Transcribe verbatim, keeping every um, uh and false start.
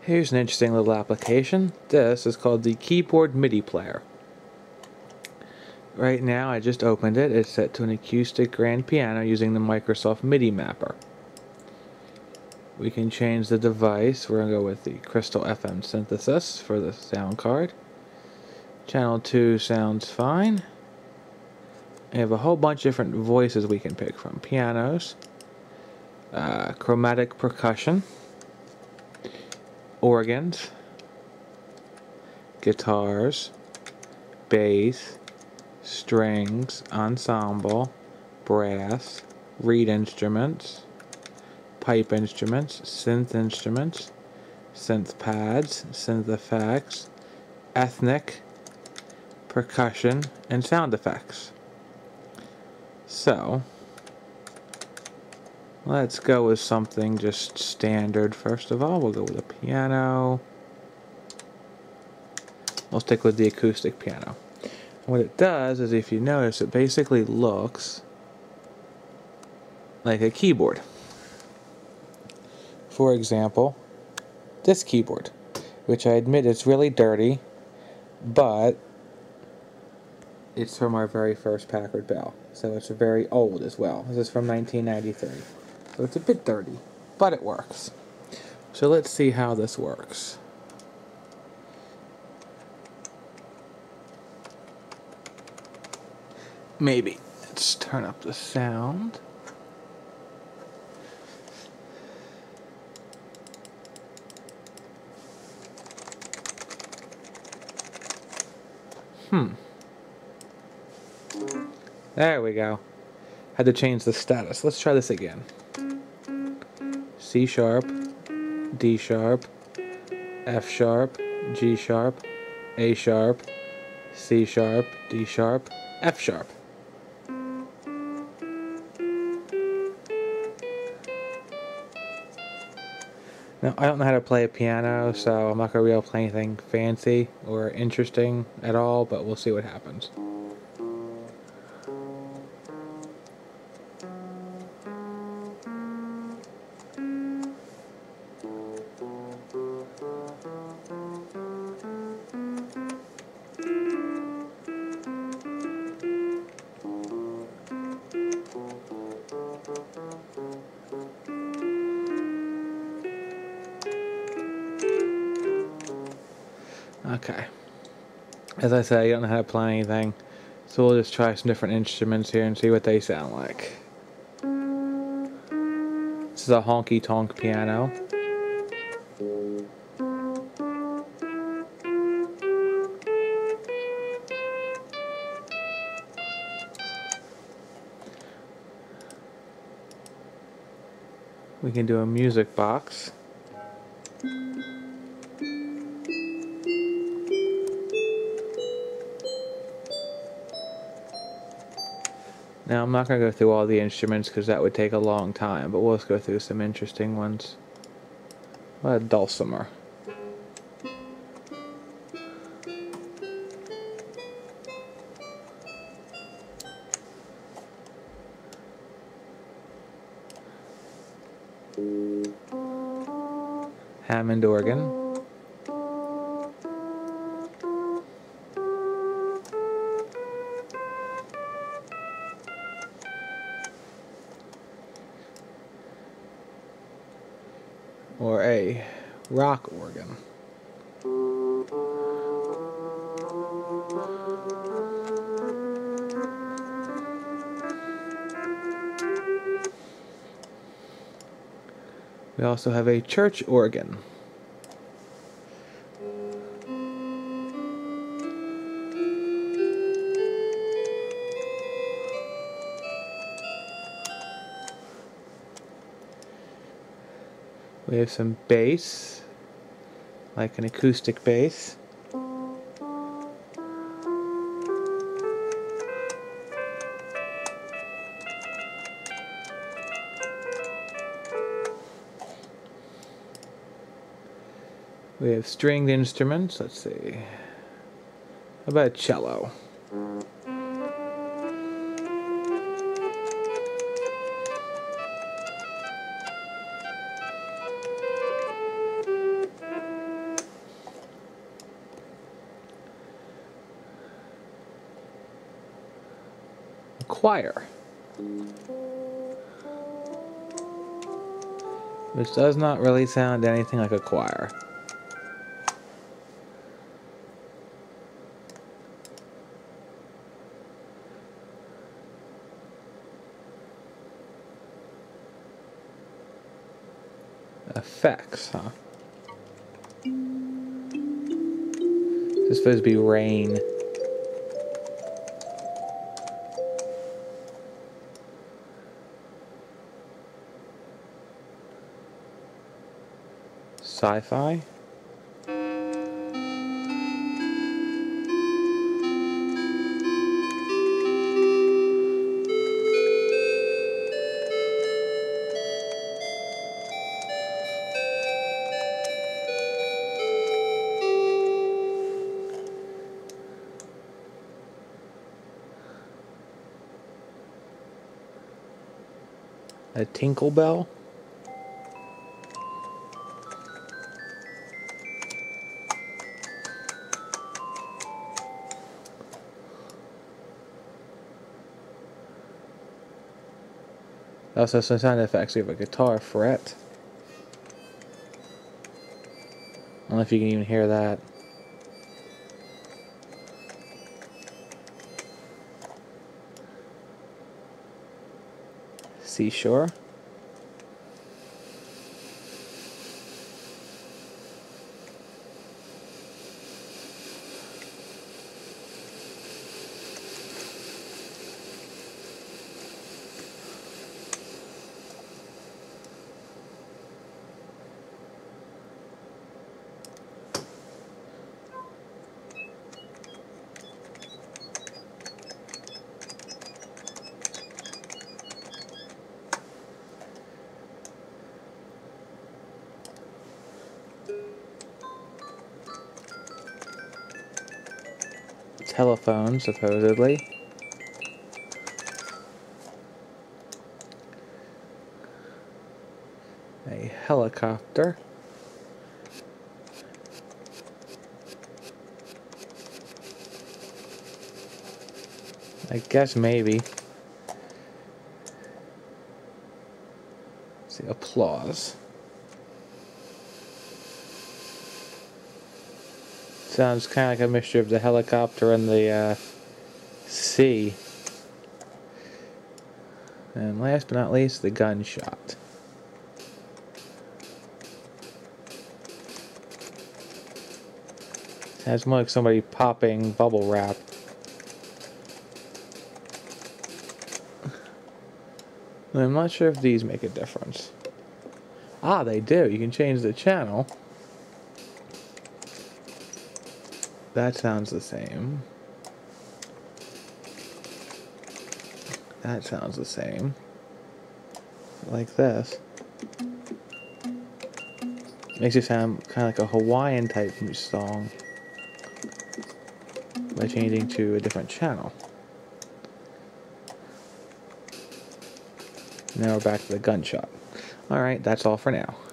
Here's an interesting little application. This is called the Keyboard MIDI Player. Right now I just opened it. It's set to an acoustic grand piano using the Microsoft MIDI Mapper. We can change the device. We're going to go with the Crystal F M Synthesis for the sound card. Channel two sounds fine. We have a whole bunch of different voices we can pick from. Pianos, uh, chromatic percussion, organs, guitars, bass, strings, ensemble, brass, reed instruments, pipe instruments, synth instruments, synth pads, synth effects, ethnic, percussion, and sound effects. So, let's go with something just standard first of all. We'll go with a piano. We'll stick with the acoustic piano. What it does is, if you notice, it basically looks like a keyboard. For example, this keyboard, which I admit is really dirty, but it's from our very first Packard Bell, so it's very old as well. This is from nineteen ninety-three, so it's a bit dirty, but it works. So let's see how this works. Maybe let's turn up the sound. Hmm. There we go. Had to change the status. Let's try this again. C sharp, D sharp, F sharp, G sharp, A sharp, C sharp, D sharp, F sharp. Now, I don't know how to play a piano, so I'm not going to be able to play anything fancy or interesting at all, but we'll see what happens. Okay. As I said, I don't know how to play anything, so we'll just try some different instruments here and see what they sound like. This is a honky-tonk piano. We can do a music box. Now, I'm not going to go through all the instruments because that would take a long time, but we'll just go through some interesting ones. What a dulcimer. Hammond organ. Or a rock organ. We also have a church organ. We have some bass, like an acoustic bass. We have stringed instruments. Let's see. How about a cello? choir, which does not really sound anything like a choir. Effects, huh? This is supposed to be rain. Sci-fi? A tinkle bell? Also some sound effects. We have a guitar fret. I don't know if you can even hear that. Seashore. Telephone, supposedly. A helicopter. I guess maybe. Let's see, applause. Sounds kind of like a mixture of the helicopter and the uh, sea. And last but not least, the gunshot. Sounds more like somebody popping bubble wrap. I'm not sure if these make a difference. Ah, they do. You can change the channel. That sounds the same. That sounds the same. Like this. Makes it sound kind of like a Hawaiian type song by changing to a different channel. Now we're back to the gunshot. Alright, that's all for now.